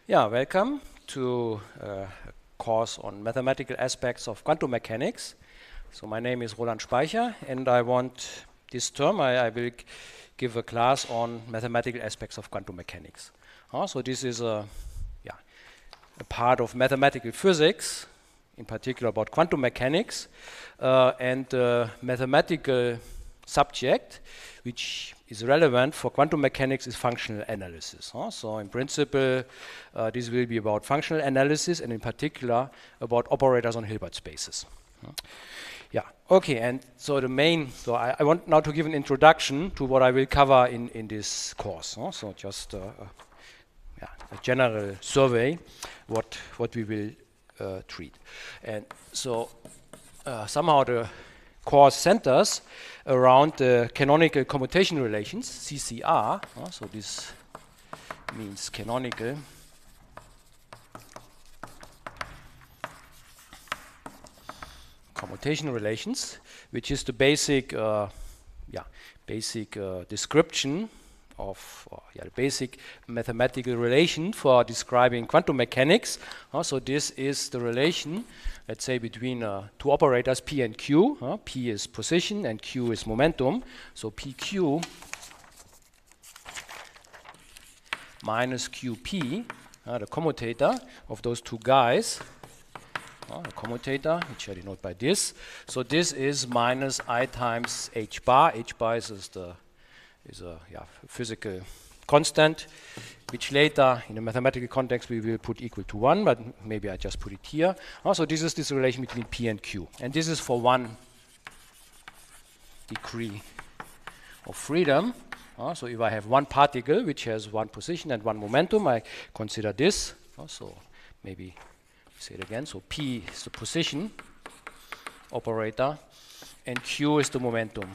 Yeah, welcome to a course on mathematical aspects of quantum mechanics. So my name is Roland Speicher, and I want this term, I will give a class on mathematical aspects of quantum mechanics. So this is a part of mathematical physics, in particular about quantum mechanics, and the mathematical subject which is relevant for quantum mechanics is functional analysis. So in principle, this will be about functional analysis and in particular about operators on Hilbert spaces. Yeah, okay, and so I want now to give an introduction to what I will cover in this course. So just a general survey, what we will treat. And so somehow the course centers around the canonical commutation relations, CCR. So this means canonical commutation relations, which is the basic, description of the basic mathematical relation for describing quantum mechanics. So this is the relation, let's say, between two operators P and Q. P is position and Q is momentum. So PQ minus QP, the commutator of those two guys. The commutator, which I denote by this. So this is minus I times H bar. H bar is a physical constant, which later in a mathematical context we will put equal to 1, but maybe I just put it here. So this is this relation between P and Q. And this is for one degree of freedom. So if I have one particle which has one position and one momentum, I consider this. So maybe say it again. So P is the position operator and Q is the momentum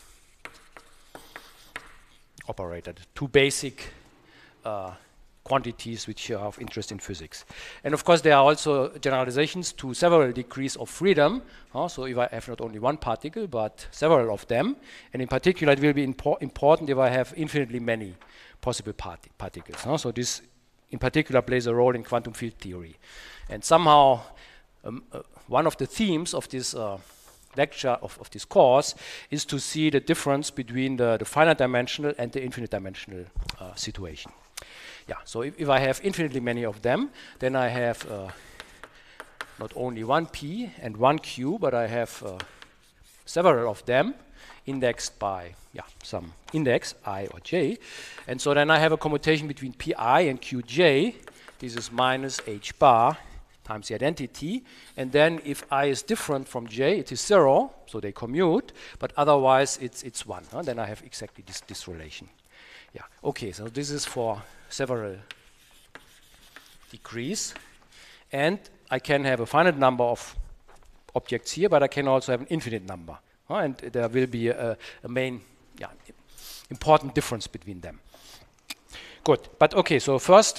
operator, the two basic quantities which are of interest in physics. And of course there are also generalizations to several degrees of freedom. So if I have not only one particle but several of them, and in particular it will be important if I have infinitely many possible particles. So this in particular plays a role in quantum field theory. And somehow one of the themes of this lecture, of this course, is to see the difference between the finite dimensional and the infinite dimensional situation. Yeah, so if I have infinitely many of them, then I have not only one P and one Q, but I have several of them indexed by some index I or j. And so then I have a commutation between Pi and Qj. This is minus H bar times the identity, and then if I is different from j, it is 0, so they commute, but otherwise it's 1. Then I have exactly this relation. Yeah. Okay, so this is for several degrees, and I can have a finite number of objects here, but I can also have an infinite number, and there will be a main important difference between them. Good, but okay, so first,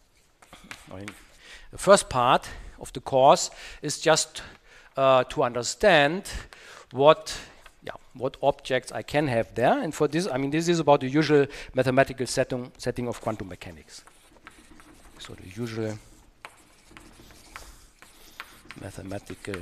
the first part of the course is just to understand what objects I can have there. And for this, this is about the usual mathematical setting of quantum mechanics. So the usual mathematical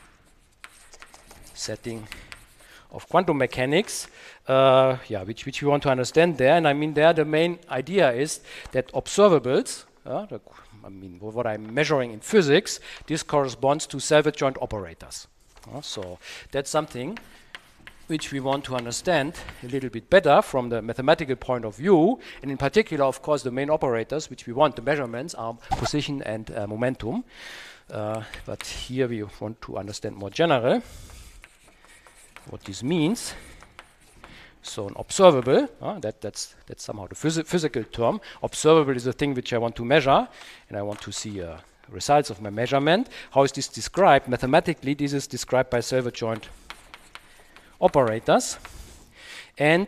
setting of quantum mechanics, which we want to understand there. And there the main idea is that observables, what I'm measuring in physics, this corresponds to selfadjoint operators. So that's something which we want to understand a little bit better from the mathematical point of view. And in particular, of course, the main operators which we want, the measurements, are position and momentum. But here we want to understand more general what this means. So an observable, that's somehow the physical term. Observable is a thing which I want to measure, and I want to see results of my measurement. How is this described? Mathematically, this is described by selfadjoint operators. And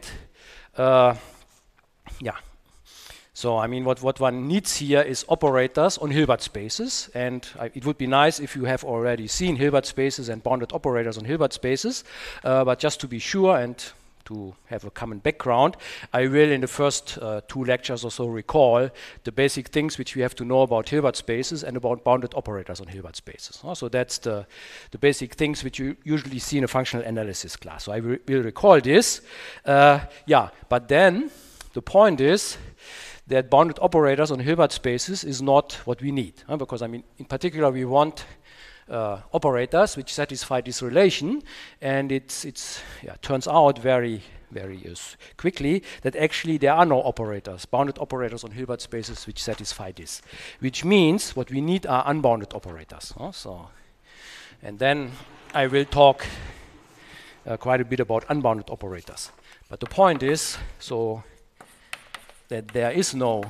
so what one needs here is operators on Hilbert spaces, and it would be nice if you have already seen Hilbert spaces and bounded operators on Hilbert spaces, but just to be sure and to have a common background, I will in the first 2 lectures or so recall the basic things which we have to know about Hilbert spaces and about bounded operators on Hilbert spaces. So that's the basic things which you usually see in a functional analysis class. So I will recall this. Yeah, but then the point is that bounded operators on Hilbert spaces is not what we need, because I mean, in particular, we want operators which satisfy this relation, and it turns out very quickly that actually there are no operators, bounded operators on Hilbert spaces which satisfy this, which means what we need are unbounded operators. And then I will talk quite a bit about unbounded operators. But the point is, so that there is no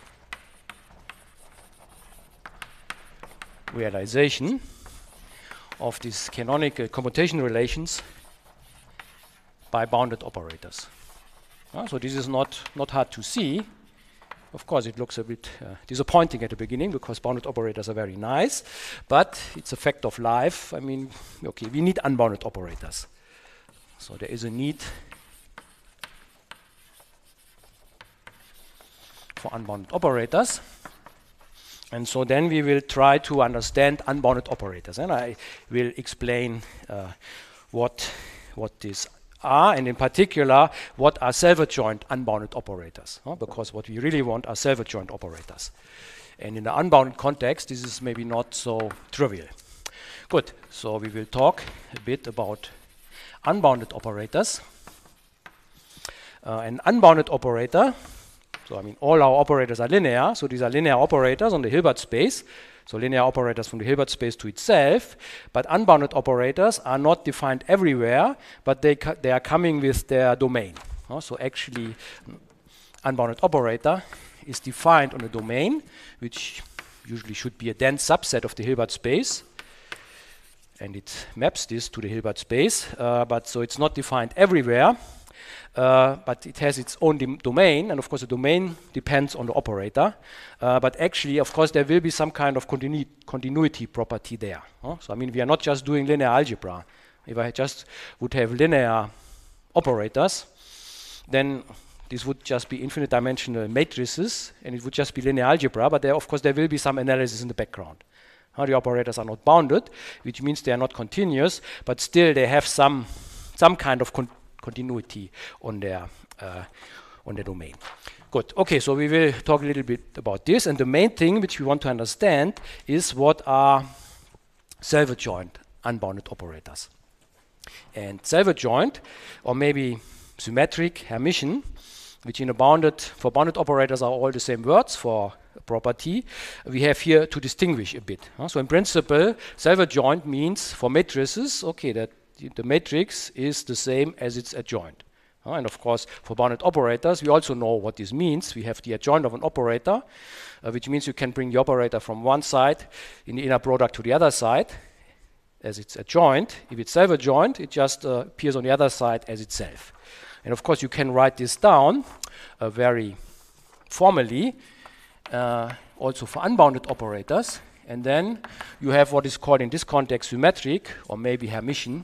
realization of these canonical commutation relations by bounded operators. So this is not hard to see. Of course, it looks a bit disappointing at the beginning because bounded operators are very nice, but it's a fact of life. I mean, okay, we need unbounded operators. So there is a need for unbounded operators. And so then we will try to understand unbounded operators, and I will explain what these are, and in particular, what are self-adjoint unbounded operators, because what we really want are self-adjoint operators. And in the unbounded context, this is maybe not so trivial. Good, so we will talk a bit about unbounded operators. An unbounded operator, so I mean all our operators are linear, so these are linear operators on the Hilbert space, so linear operators from the Hilbert space to itself, but unbounded operators are not defined everywhere, but they are coming with their domain. So actually, unbounded operator is defined on a domain, which usually should be a dense subset of the Hilbert space, and it maps this to the Hilbert space, but so it's not defined everywhere. But it has its own domain, and of course the domain depends on the operator. But actually, of course, there will be some kind of continuity property there. So I mean, we are not just doing linear algebra. If I just would have linear operators, then this would just be infinite dimensional matrices, and it would just be linear algebra. But there, of course, there will be some analysis in the background. The operators are not bounded, which means they are not continuous, but still they have some kind of continuity on their domain. Good. Okay, so we will talk a little bit about this, and the main thing which we want to understand is what are self-adjoint unbounded operators. And self-adjoint, or maybe symmetric, Hermitian, which for bounded operators are all the same words for a property, we have here to distinguish a bit. So in principle, self-adjoint means for matrices, okay, that the matrix is the same as its adjoint. And of course, for bounded operators, we also know what this means. We have the adjoint of an operator, which means you can bring the operator from one side in the inner product to the other side as its adjoint. If it's self-adjoint, it just appears on the other side as itself. And of course, you can write this down very formally, also for unbounded operators. And then you have what is called in this context symmetric, or maybe Hermitian.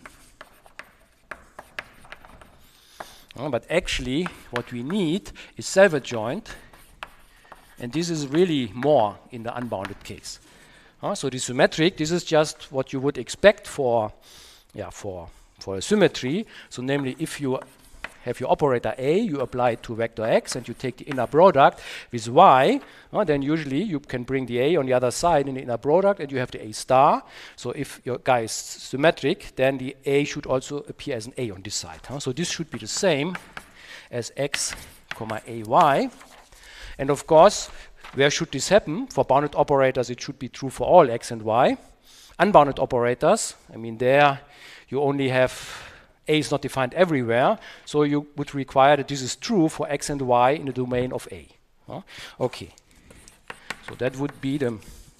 But actually, what we need is self-adjoint, and this is really more in the unbounded case. So the symmetric, this is just what you would expect for a symmetry. So namely, if you have your operator A, you apply it to vector X, and you take the inner product with Y, then usually you can bring the A on the other side in the inner product, and you have the A star. So if your guy is symmetric, then the A should also appear as an A on this side. So this should be the same as X, AY. And of course, where should this happen? For bounded operators, it should be true for all X and Y. Unbounded operators, I mean, there you only have A is not defined everywhere, so you would require that this is true for X and Y in the domain of A. Okay, so that would be the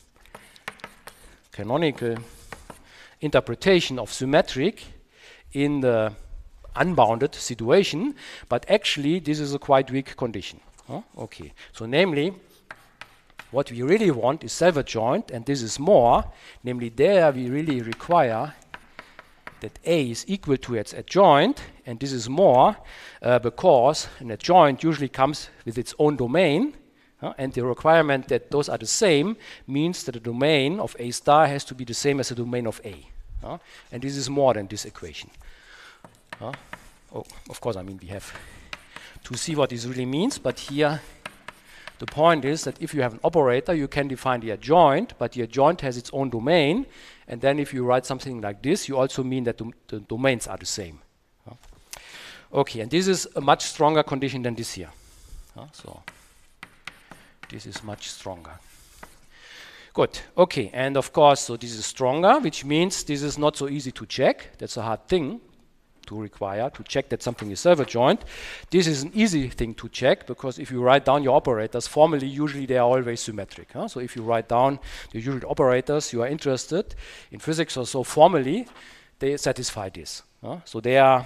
canonical interpretation of symmetric in the unbounded situation, but actually this is a quite weak condition. Okay, so namely, what we really want is self-adjoint, and this is more, namely there we really require that A is equal to its adjoint, and this is more because an adjoint usually comes with its own domain, and the requirement that those are the same means that the domain of A star has to be the same as the domain of A. And this is more than this equation. Oh, of course, I mean, we have to see what this really means, but here the point is that if you have an operator, you can define the adjoint, but the adjoint has its own domain, and then if you write something like this, you also mean that the domains are the same. Okay, and this is a much stronger condition than this here. So this is much stronger. Good, okay, and of course, so this is stronger, which means this is not so easy to check. That's a hard thing to require, to check that something is self-adjoint. This is an easy thing to check, because if you write down your operators, formally, usually they are always symmetric. So if you write down the usual operators you are interested in physics or so, formally, they satisfy this. So they are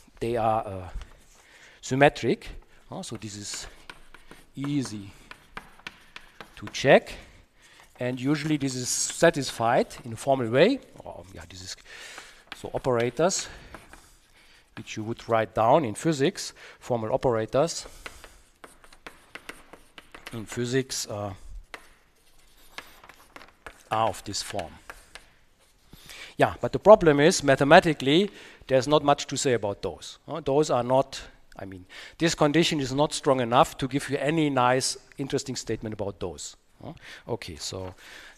symmetric. So this is easy to check, and usually this is satisfied in a formal way. This is so operators which you would write down in physics, formal operators in physics are of this form. Yeah, but the problem is, mathematically, there's not much to say about those. Those are not, I mean, this condition is not strong enough to give you any nice, interesting statement about those. Okay, so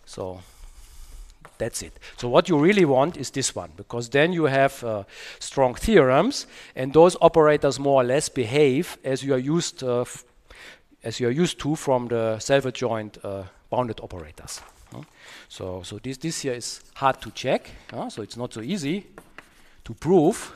that's it. So what you really want is this one, because then you have strong theorems, and those operators more or less behave as you are used to from the self-adjoint bounded operators. So this here is hard to check. So it's not so easy to prove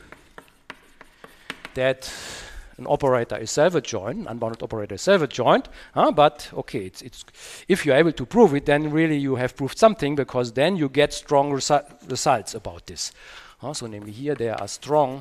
that an operator is self-adjoint, an unbounded operator is self-adjoint, but okay, it's if you're able to prove it, then really you have proved something, because then you get strong results about this. So namely here there are strong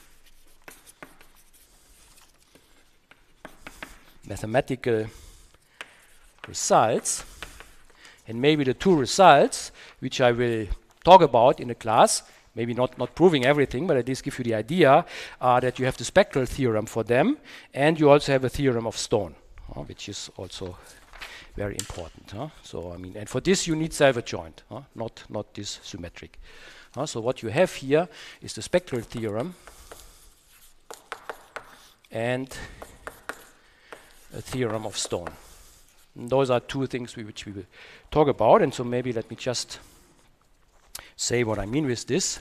mathematical results, and maybe the two results which I will talk about in the class, maybe not proving everything, but at least give you the idea, that you have the spectral theorem for them, and you also have a theorem of Stone, which is also very important. So I mean, and for this you need self-adjoint, not this symmetric. So what you have here is the spectral theorem and a theorem of Stone. And those are two things which we will talk about, and so maybe let me just say what I mean with this.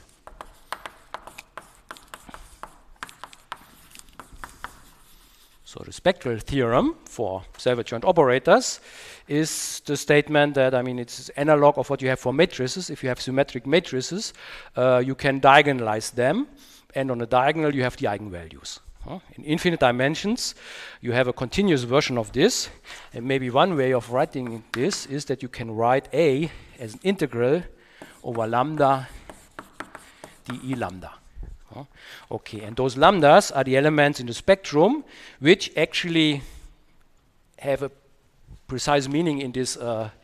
So the spectral theorem for self-adjoint operators is the statement that, I mean, it's analog of what you have for matrices. If you have symmetric matrices, you can diagonalize them, and on the diagonal you have the eigenvalues. In infinite dimensions, you have a continuous version of this, and maybe one way of writing this is that you can write A as an integral over lambda dE lambda. Okay, and those lambdas are the elements in the spectrum which actually have a precise meaning in this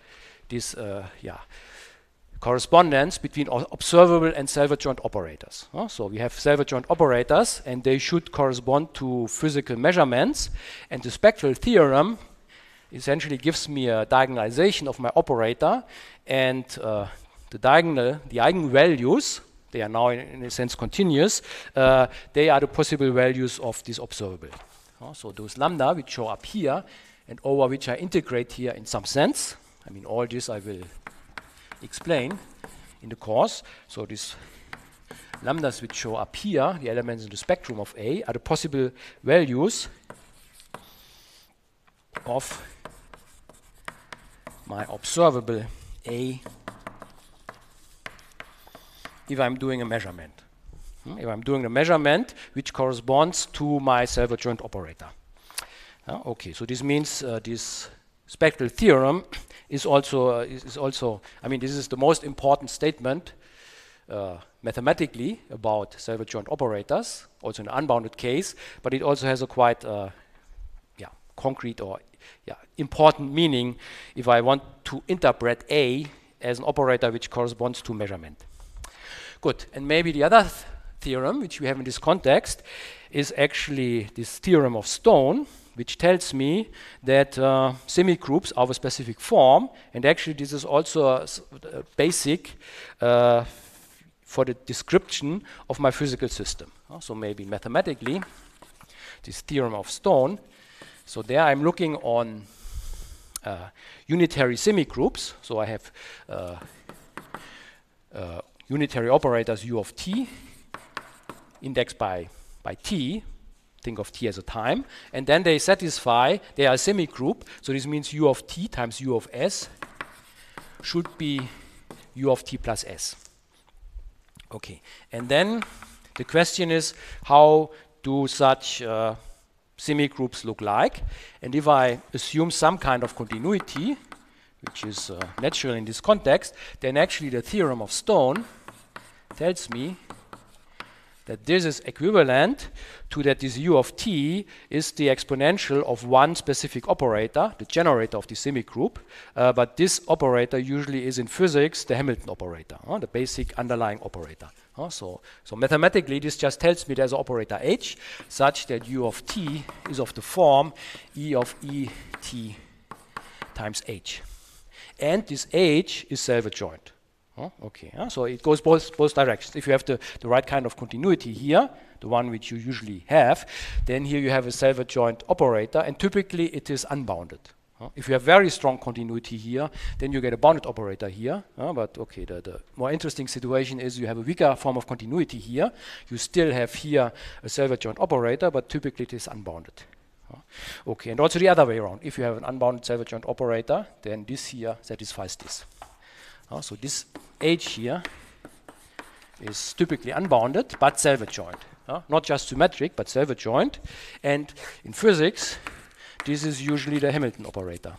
correspondence between observable and self-adjoint operators. So we have self-adjoint operators, and they should correspond to physical measurements, and the spectral theorem essentially gives me a diagonalization of my operator, and the eigenvalues, they are now in a sense continuous, they are the possible values of this observable. So those lambda which show up here and over which I integrate here in some sense, I mean all this I will explain in the course. So these lambdas which show up here, the elements in the spectrum of A, are the possible values of my observable A if I'm doing a measurement. If I'm doing a measurement which corresponds to my self-adjoint operator. Okay, so this means this spectral theorem is also, I mean, this is the most important statement mathematically about self-adjoint operators, also in an unbounded case, but it also has a quite concrete or important meaning if I want to interpret A as an operator which corresponds to measurement. Good. And maybe the other theorem which we have in this context is actually this theorem of Stone, which tells me that semigroups are of a specific form, and actually this is also a basic for the description of my physical system. So maybe mathematically, this theorem of Stone, so there I'm looking on unitary semigroups. So I have unitary operators u of t, indexed by t, think of t as a time, and then they satisfy, they are a semigroup, so this means u of t times u of s should be u of t plus s. Okay, and then the question is, how do such semigroups look like? And if I assume some kind of continuity, which is natural in this context, then actually the theorem of Stone tells me that this is equivalent to that this u of t is the exponential of one specific operator, the generator of the semigroup, but this operator usually is in physics the Hamilton operator, the basic underlying operator. So mathematically this just tells me there's an operator h such that u of t is of the form e of e t times h. And this h is self-adjoint. Okay, so it goes both directions. If you have the right kind of continuity here, the one which you usually have, then here you have a self-adjoint operator, and typically it is unbounded. If you have very strong continuity here, then you get a bounded operator here. But okay, the more interesting situation is you have a weaker form of continuity here. You still have here a self-adjoint operator, but typically it is unbounded. Okay, and also the other way around. If you have an unbounded self-adjoint operator, then this here satisfies this. So this h here is typically unbounded, but self-adjoint. Not just symmetric, but self-adjoint. And in physics, this is usually the Hamilton operator.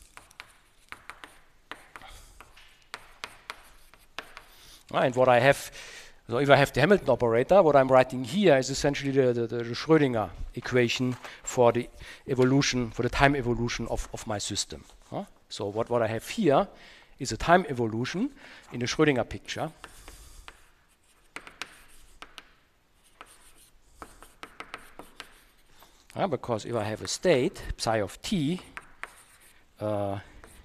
And what I have, so if I have the Hamilton operator, what I'm writing here is essentially the Schrödinger equation for the evolution, for the time evolution of my system. So what I have here is a time evolution in the Schrödinger picture. Because if I have a state, psi of t, where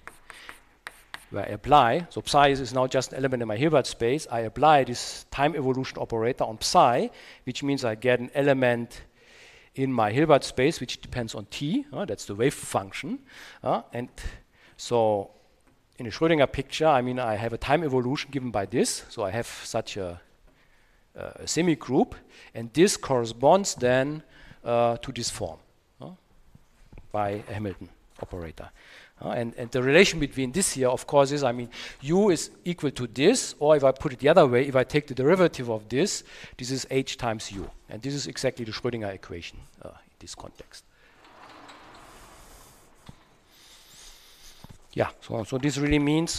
I apply, so psi is now just an element in my Hilbert space, I apply this time evolution operator on psi, which means I get an element in my Hilbert space which depends on t, that's the wave function. And so in a Schrödinger picture, I mean, I have a time evolution given by this. So I have such a semigroup, and this corresponds then to this form by a Hamilton operator. And the relation between this here, of course, is, I mean, u is equal to this, or if I put it the other way, if I take the derivative of this is h times u. And this is exactly the Schrödinger equation in this context. Yeah, so this really means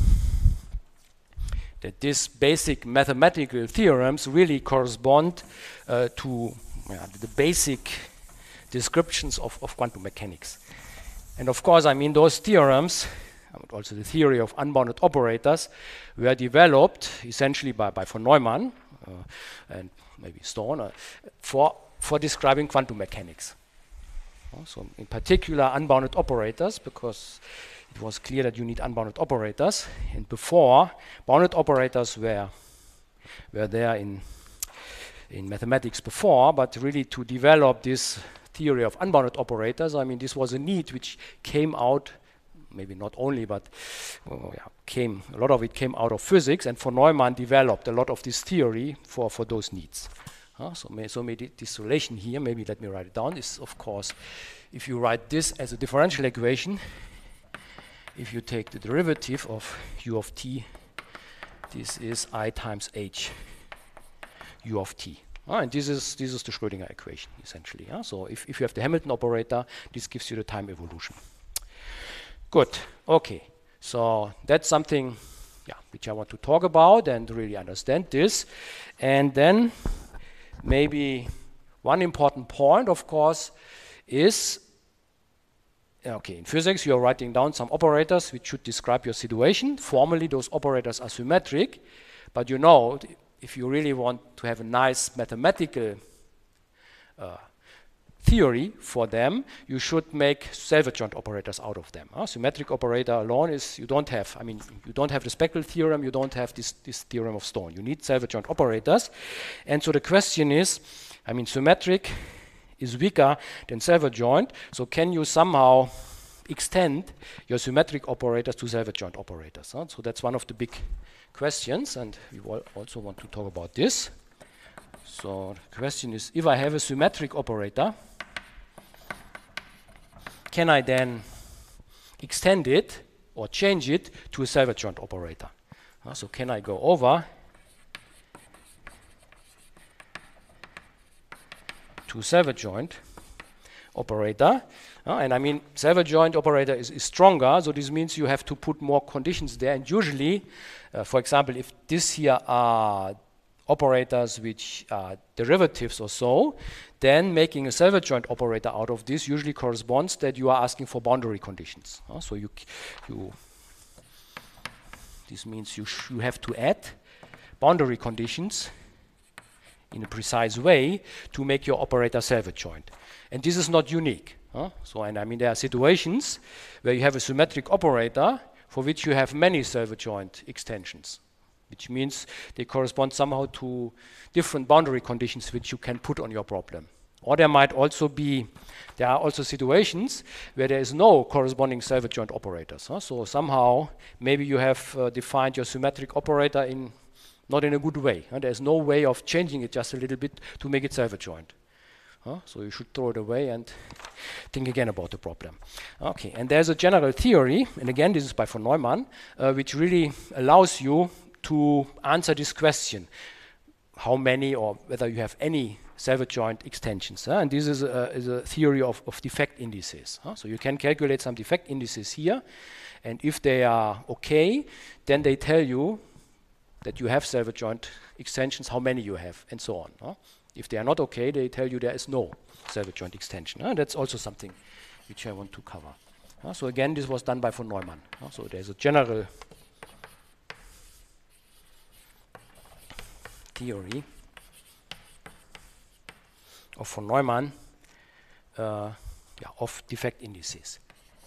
that these basic mathematical theorems really correspond to the basic descriptions of quantum mechanics. And of course, I mean, those theorems, and also the theory of unbounded operators, were developed essentially by von Neumann and maybe Stone for describing quantum mechanics. So in particular, unbounded operators, because it was clear that you need unbounded operators, and before, bounded operators were there in mathematics before, but really to develop this theory of unbounded operators, I mean, this was a need which came out, maybe not only, but a lot of it came out of physics, and von Neumann developed a lot of this theory for those needs. So maybe this relation here, maybe let me write it down, is of course, if you write this as a differential equation, if you take the derivative of u of t, this is I times h u of t. And this is the Schrödinger equation, essentially. So if you have the Hamilton operator, this gives you the time evolution. Good. Okay. So that's something which I want to talk about and really understand this. And then maybe one important point, of course, is in physics, you are writing down some operators which should describe your situation. Formally, those operators are symmetric, but you know, if you really want to have a nice mathematical theory for them, you should make self-adjoint operators out of them. Symmetric operator alone is, you don't have the spectral theorem, you don't have this theorem of Stone. You need self-adjoint operators. And so the question is, I mean, symmetric is weaker than self-adjoint, so can you somehow extend your symmetric operators to self-adjoint operators? So that's one of the big questions, and we also want to talk about this. So the question is, if I have a symmetric operator, can I then extend it or change it to a self-adjoint operator? So can I go over to self-adjoint operator? And I mean, self-adjoint operator is stronger, so this means you have to put more conditions there. And usually, for example, if this here are operators which are derivatives or so, then making a self-adjoint operator out of this usually corresponds that you are asking for boundary conditions. So this means you have to add boundary conditions in a precise way to make your operator self-adjoint. And this is not unique. And I mean, there are situations where you have a symmetric operator for which you have many self-adjoint extensions, which means they correspond somehow to different boundary conditions which you can put on your problem. Or there are also situations where there is no corresponding self-adjoint operators. So somehow, maybe you have defined your symmetric operator not in a good way. There's no way of changing it just a little bit to make it self-adjoint. So you should throw it away and think again about the problem. Okay, and there's a general theory, and again, this is by von Neumann, which really allows you to answer this question, how many or whether you have any self-adjoint extensions. And this is a theory of defect indices. So you can calculate some defect indices here, and if they are okay, then they tell you that you have self-adjoint extensions, how many you have, and so on. If they are not okay, they tell you there is no self-adjoint extension. That's also something which I want to cover. So again, this was done by von Neumann. So there's a general theory of von Neumann of defect indices.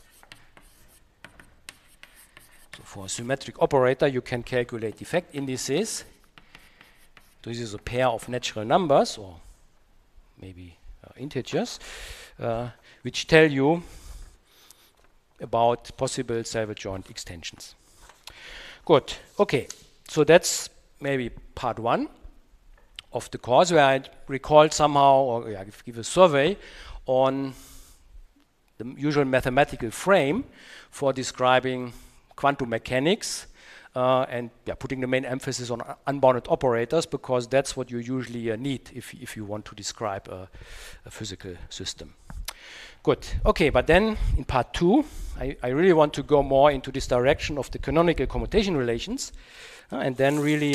So for a symmetric operator, you can calculate defect indices. This is a pair of natural numbers, or maybe integers, which tell you about possible self-adjoint extensions. Good. Okay. So that's maybe part one of the course, where I recalled somehow, or give a survey on the usual mathematical frame for describing quantum mechanics, and putting the main emphasis on unbounded operators, because that's what you usually need if you want to describe a physical system. Good. Okay, but then in part two, I really want to go more into this direction of the canonical commutation relations, and then really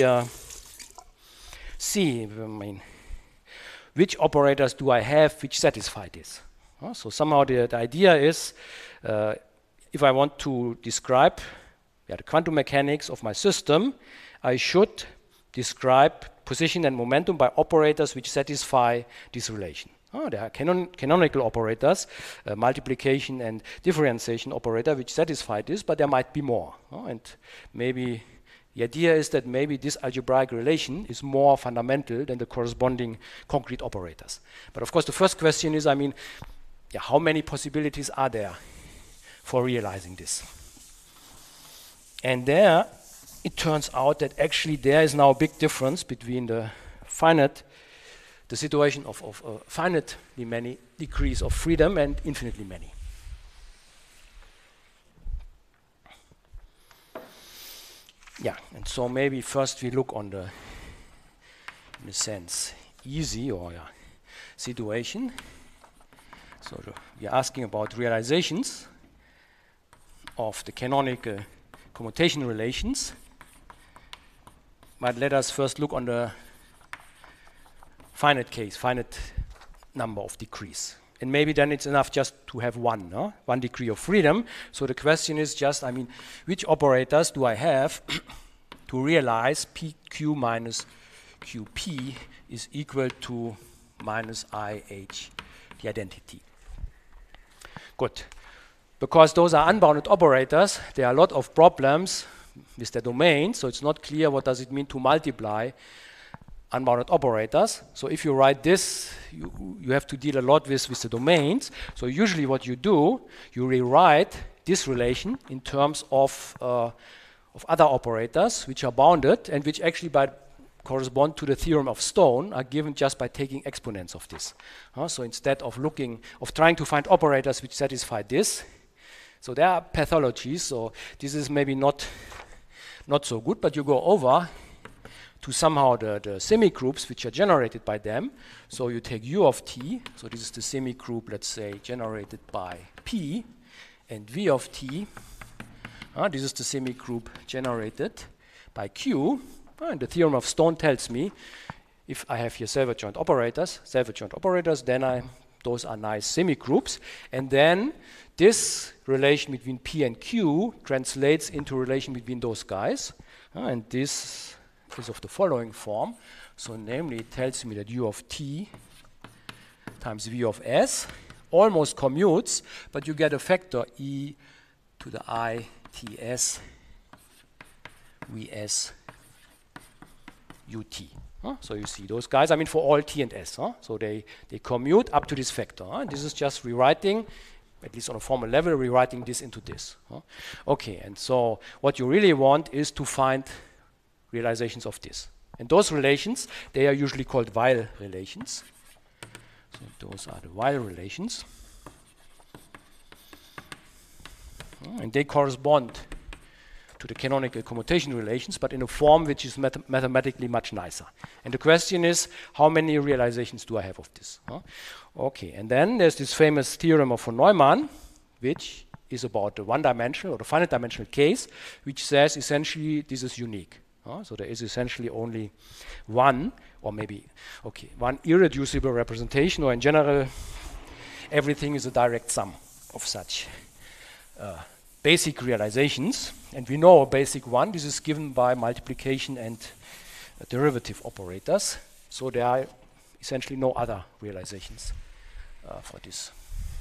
see, which operators do I have which satisfy this. So somehow the idea is, if I want to describe the quantum mechanics of my system, I should describe position and momentum by operators which satisfy this relation. There are canonical operators, multiplication and differentiation operator which satisfy this, but there might be more. And maybe the idea is that maybe this algebraic relation is more fundamental than the corresponding concrete operators. But of course, the first question is, how many possibilities are there for realizing this? And there, it turns out that actually there is now a big difference between the situation of finitely many degrees of freedom and infinitely many. And so maybe first we look on the, in a sense, easy situation. So we are asking about realizations of the canonical commutation relations, but let us first look on the finite number of degrees. And maybe then it's enough just to have one degree of freedom. So the question is just, which operators do I have to realize PQ minus QP is equal to minus IH, the identity. Good. Because those are unbounded operators, there are a lot of problems with the domain, so it's not clear what does it mean to multiply unbounded operators. So if you write this, you have to deal a lot with the domains. So usually what you do, you rewrite this relation in terms of other operators which are bounded and which actually correspond to the theorem of Stone, are given just by taking exponents of this. So instead of trying to find operators which satisfy this, so there are pathologies, so this is maybe not so good, but you go over to somehow the semigroups which are generated by them. So you take U of t, so this is the semigroup, let's say, generated by P, and V of t, this is the semigroup generated by Q, and the theorem of Stone tells me if I have here selfadjoint operators, then those are nice semigroups, and then this relation between P and Q translates into a relation between those guys, and this is of the following form. So namely, it tells me that U of t times V of s almost commutes, but you get a factor e to the I ts vs ut. So you see those guys, I mean for all t and s. So they commute up to this factor. And this is just rewriting, at least on a formal level, rewriting this into this. Okay, and so what you really want is to find realizations of this. And those relations, they are usually called while relations. So those are the while relations. And they correspond to the canonical commutation relations, but in a form which is mathematically much nicer. And the question is, how many realizations do I have of this? Okay, and then there's this famous theorem of von Neumann, which is about the one-dimensional or the finite dimensional case, which says essentially this is unique. So there is essentially only one, or maybe, okay, one irreducible representation, or in general, everything is a direct sum of such basic realizations. And we know a basic one, this is given by multiplication and derivative operators. So there are essentially no other realizations for this.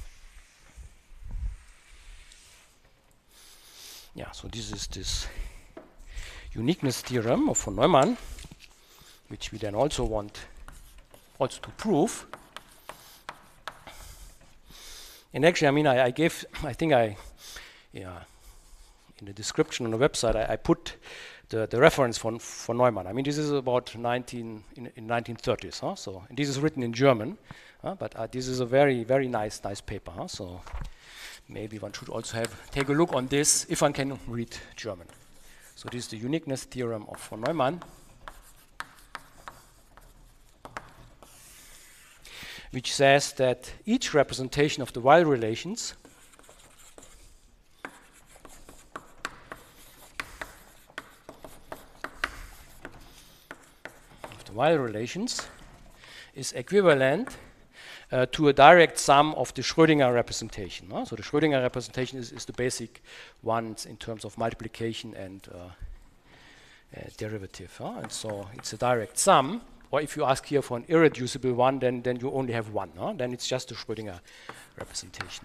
Yeah, so this is this uniqueness theorem of von Neumann, which we then also want to prove. And actually, I mean, I think in the description on the website, I put the reference for Neumann. I mean, this is about in 1930s. So and this is written in German, but this is a very, very nice paper. So maybe one should also take a look on this if one can read German. So this is the uniqueness theorem of von Neumann, which says that each representation of the while relations is equivalent to a direct sum of the Schrödinger representation. So the Schrödinger representation is the basic ones in terms of multiplication and derivative. And so it's a direct sum. Or if you ask here for an irreducible one, then you only have one. Then it's just the Schrödinger representation.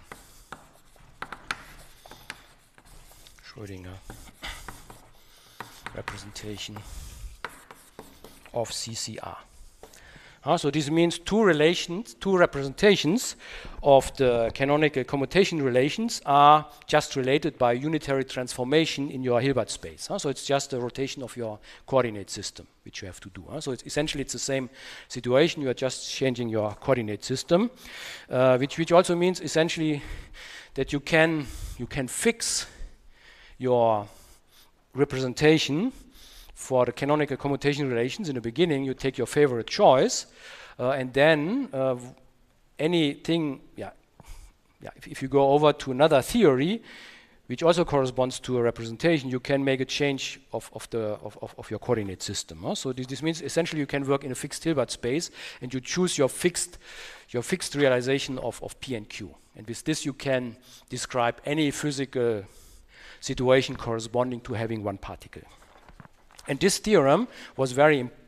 Schrödinger representation of CCR. So this means two representations of the canonical commutation relations are just related by unitary transformation in your Hilbert space. So it's just a rotation of your coordinate system, which you have to do. So it's essentially the same situation. You are just changing your coordinate system, which also means essentially that you can fix your representation for the canonical commutation relations. In the beginning, you take your favorite choice, and then anything, if you go over to another theory, which also corresponds to a representation, you can make a change of your coordinate system. So this means essentially you can work in a fixed Hilbert space, and you choose your fixed realization of P and Q. And with this, you can describe any physical situation corresponding to having one particle. And this theorem was very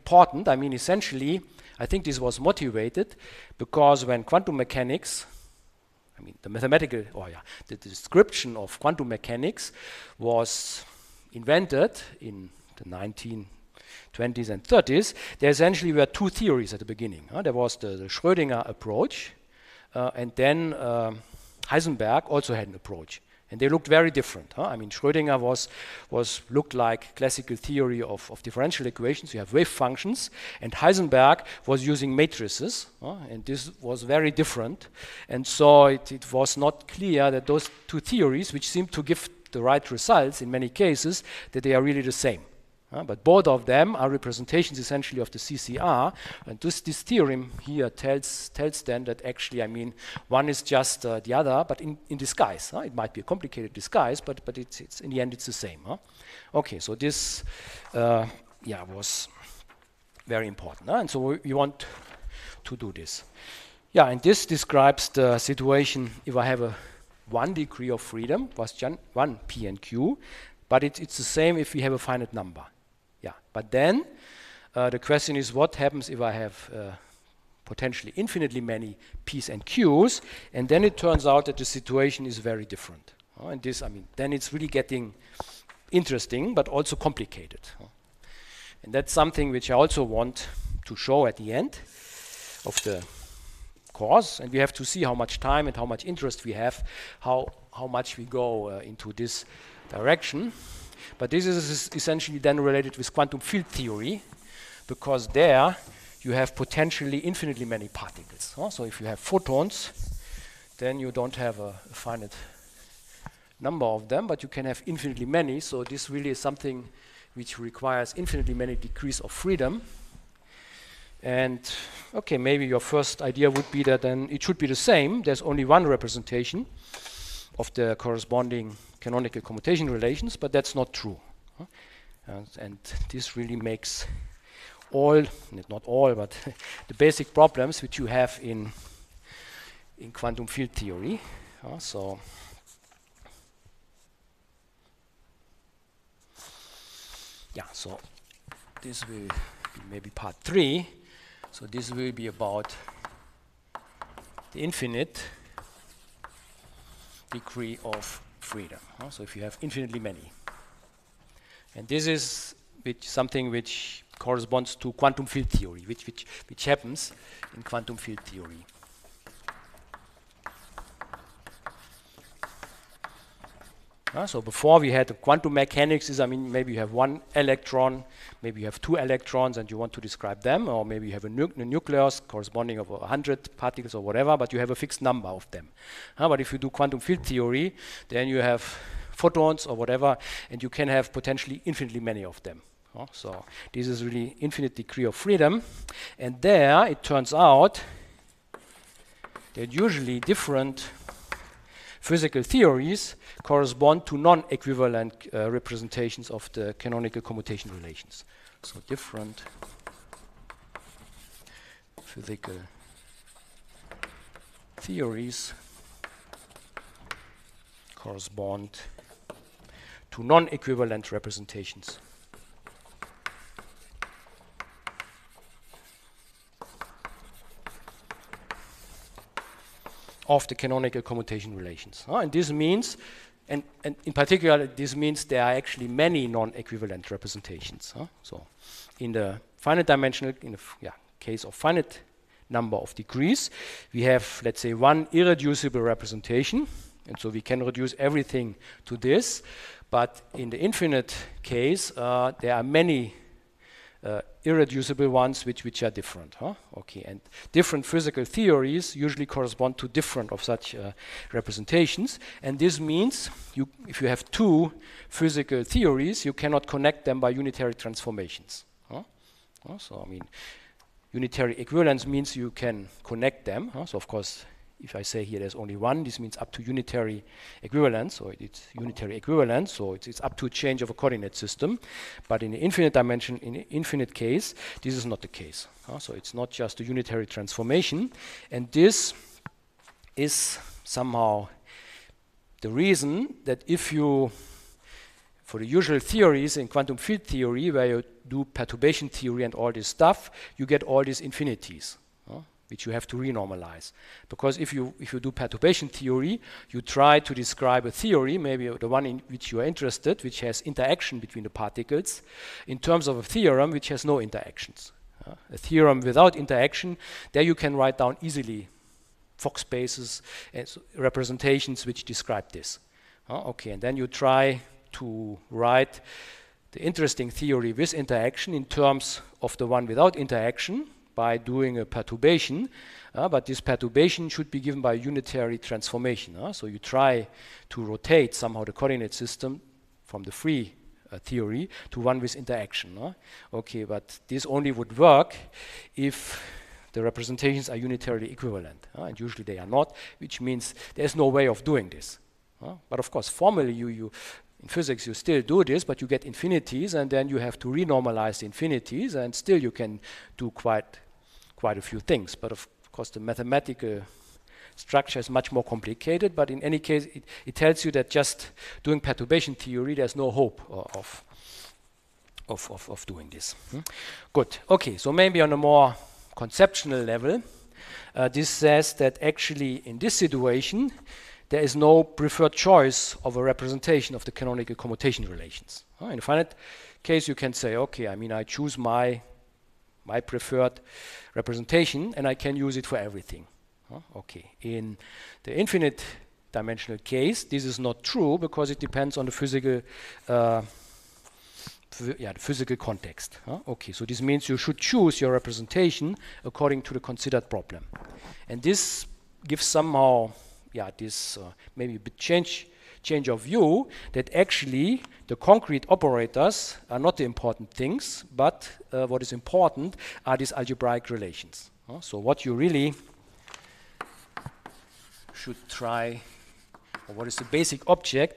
important. I mean, essentially, I think this was motivated because when quantum mechanics, I mean, the mathematical, the description of quantum mechanics was invented in the 1920s and 30s, there essentially were two theories at the beginning. There was the Schrödinger approach, and then Heisenberg also had an approach. And they looked very different. I mean, Schrödinger looked like classical theory of differential equations. You have wave functions. And Heisenberg was using matrices. And this was very different. And so it was not clear that those two theories, which seemed to give the right results in many cases, that they are really the same. But both of them are representations essentially of the CCR, and this theorem here tells them that actually, I mean, one is just the other, but in disguise. It might be a complicated disguise, but it's in the end it's the same. Okay, so this was very important, and so we want to do this. Yeah, and this describes the situation if I have a 1 degree of freedom, was 1 p and q, but it's the same if we have a finite number. Yeah, but then the question is, what happens if I have potentially infinitely many p's and q's, and then it turns out that the situation is very different. And this, I mean, then it's really getting interesting, but also complicated. And that's something which I also want to show at the end of the course, and we have to see how much time and how much interest we have, how much we go into this direction. But this is essentially then related with quantum field theory, because there you have potentially infinitely many particles. So if you have photons, then you don't have a finite number of them, but you can have infinitely many. So this really is something which requires infinitely many degrees of freedom. And okay, maybe your first idea would be that then it should be the same. There's only one representation of the corresponding canonical commutation relations, but that's not true. And this really makes not all, but the basic problems which you have in quantum field theory. So this will be maybe part 3. So this will be about the infinite degree of freedom. So if you have infinitely many. And this is something which corresponds to quantum field theory, which happens in quantum field theory. So before we had quantum mechanics, I mean, maybe you have one electron, maybe you have 2 electrons and you want to describe them, or maybe you have a nucleus corresponding of 100 particles or whatever, but you have a fixed number of them. But if you do quantum field theory, then you have photons or whatever, and you can have potentially infinitely many of them. So this is really infinite degree of freedom. And there it turns out that usually different physical theories correspond to non-equivalent representations of the canonical commutation relations. So different physical theories correspond to non-equivalent representations of the canonical commutation relations. And this means, and in particular, this means there are actually many non-equivalent representations. So in the finite dimensional, in the case of finite number of degrees, we have, let's say, one irreducible representation, and so we can reduce everything to this. But in the infinite case, there are many irreducible ones which are different. Okay, and different physical theories usually correspond to different of such representations, and this means if you have 2 physical theories, you cannot connect them by unitary transformations. So I mean, unitary equivalence means you can connect them. So of course, if I say here there's only one, this means up to unitary equivalence, so it's unitary equivalence, so it's up to a change of a coordinate system. But in the infinite dimension, in the infinite case, this is not the case. So it's not just a unitary transformation, and this is somehow the reason that if you, for the usual theories in quantum field theory, where you do perturbation theory and all this stuff, you get all these infinities, which you have to renormalize. Because if you do perturbation theory, you try to describe a theory, maybe the one in which you are interested, which has interaction between the particles, in terms of a theorem which has no interactions. A theorem without interaction, there you can write down easily Fock spaces and representations which describe this. Okay, and then you try to write the interesting theory with interaction in terms of the one without interaction by doing a perturbation, but this perturbation should be given by a unitary transformation. So you try to rotate somehow the coordinate system from the free theory to one with interaction. Okay, but this only would work if the representations are unitarily equivalent, and usually they are not, which means there's no way of doing this. But of course, formally, you in physics, you still do this, but you get infinities, and then you have to renormalize the infinities, and still you can do quite a few things. But of course, the mathematical structure is much more complicated, but in any case, it tells you that just doing perturbation theory, there's no hope of doing this. Good. Okay, so maybe on a more conceptual level, this says that actually in this situation, there is no preferred choice of a representation of the canonical commutation relations. In a finite case, you can say, okay, I mean, I choose my preferred representation, and I can use it for everything. Okay. In the infinite dimensional case, this is not true because it depends on the physical the physical context. Okay, so this means you should choose your representation according to the considered problem. And this gives somehow this maybe a bit change of view, that actually the concrete operators are not the important things, but what is important are these algebraic relations. So what you really should try, or what is the basic object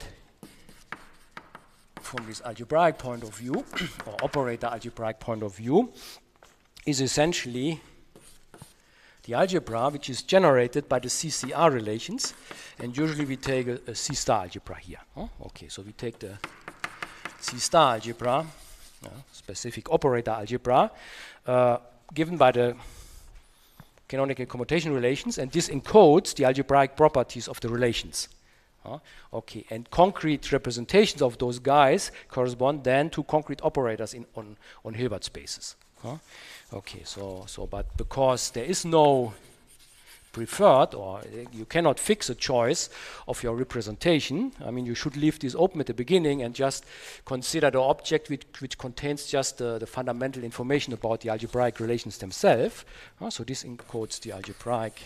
from this algebraic point of view, or operator algebraic point of view, is essentially the algebra which is generated by the CCR relations, and usually we take a C star algebra here. Okay, so we take the C star algebra, specific operator algebra, given by the canonical commutation relations, and this encodes the algebraic properties of the relations. Okay, and concrete representations of those guys correspond then to concrete operators on Hilbert spaces. Okay, but because there is no preferred, or you cannot fix a choice of your representation, I mean, you should leave this open at the beginning and just consider the object which contains just the fundamental information about the algebraic relations themselves. So this encodes the algebraic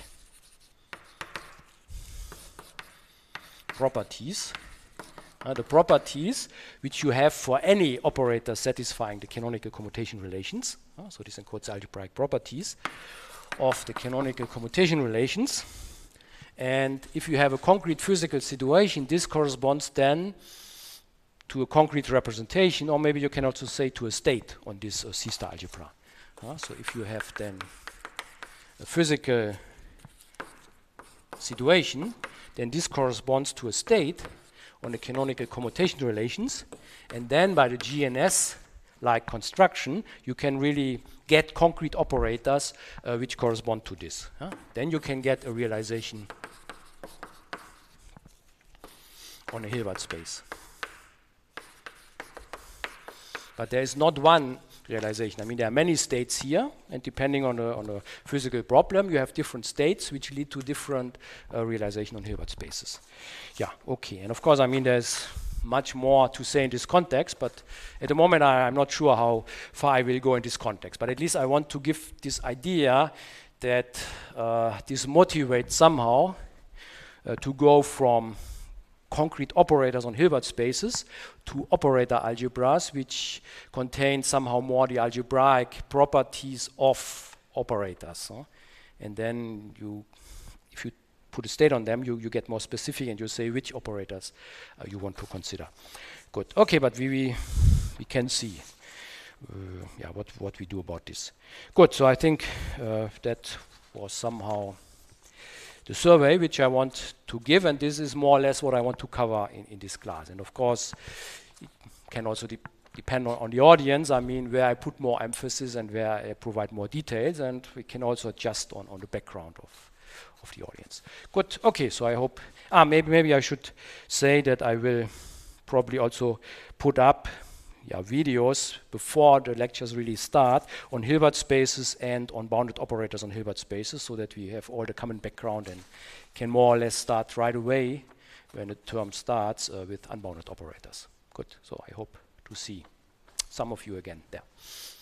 properties. The properties which you have for any operator satisfying the canonical commutation relations. So this encodes algebraic properties of the canonical commutation relations. And if you have a concrete physical situation, this corresponds then to a concrete representation, or maybe you can also say to a state on this C star algebra. So if you have then a physical situation, then this corresponds to a state on the canonical commutation relations, and then by the GNS-like construction, you can really get concrete operators which correspond to this. Then you can get a realization on a Hilbert space. But there is not one realization. I mean, there are many states here, and depending on a physical problem, you have different states which lead to different realization on Hilbert spaces. Yeah, okay. And of course, I mean, there's much more to say in this context, but at the moment, I'm not sure how far I will go in this context. But at least I want to give this idea that this motivates somehow to go from concrete operators on Hilbert spaces to operator algebras which contain somehow more the algebraic properties of operators. And then if you put a state on them, you get more specific and you say which operators you want to consider. Good. Okay, but we can see what we do about this. Good. So I think that was somehow the survey which I want to give, and this is more or less what I want to cover in this class. And of course, it can also depend on the audience. I mean, where I put more emphasis and where I provide more details, and we can also adjust on the background of the audience. Good. Okay. So I hope. Maybe I should say that I will probably also put up videos before the lectures really start on Hilbert spaces and on bounded operators on Hilbert spaces, so that we have all the common background and can more or less start right away when the term starts with unbounded operators. Good. So I hope to see some of you again there.